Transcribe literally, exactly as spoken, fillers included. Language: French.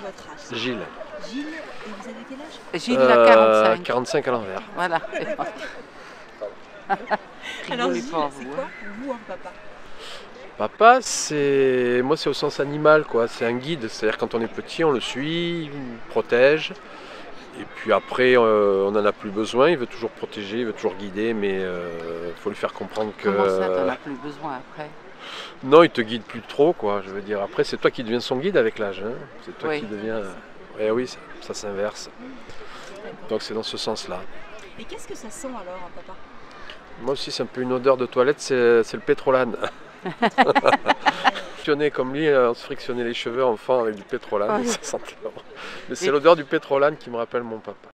votre âge? Gilles. Gilles, et vous avez quel âge? Gilles a quarante-cinq. quarante-cinq à l'envers. Voilà. Alors Rigolez Gilles, pas, c'est vous, quoi hein. pour vous un papa? Papa, c'est moi c'est au sens animal quoi. C'est un guide. C'est-à-dire quand on est petit, on le suit, il nous protège. Et puis après, euh, on n'en a plus besoin. Il veut toujours protéger, il veut toujours guider, mais il euh, faut lui faire comprendre que. Comment ça, t'en as plus besoin après? Non, il te guide plus trop quoi. Je veux dire. Après, c'est toi qui deviens son guide avec l'âge. Hein. C'est toi Oui. qui deviens. Eh oui, ça, ça s'inverse. Donc c'est dans ce sens-là. Et qu'est-ce que ça sent alors un papa? Moi aussi, c'est un peu une odeur de toilette, c'est c'est le pétrolane. Frictionné comme lui, on se frictionnait les cheveux enfant avec du pétrolane, Oui. ça sentait bon. Mais c'est l'odeur du pétrolane qui me rappelle mon papa.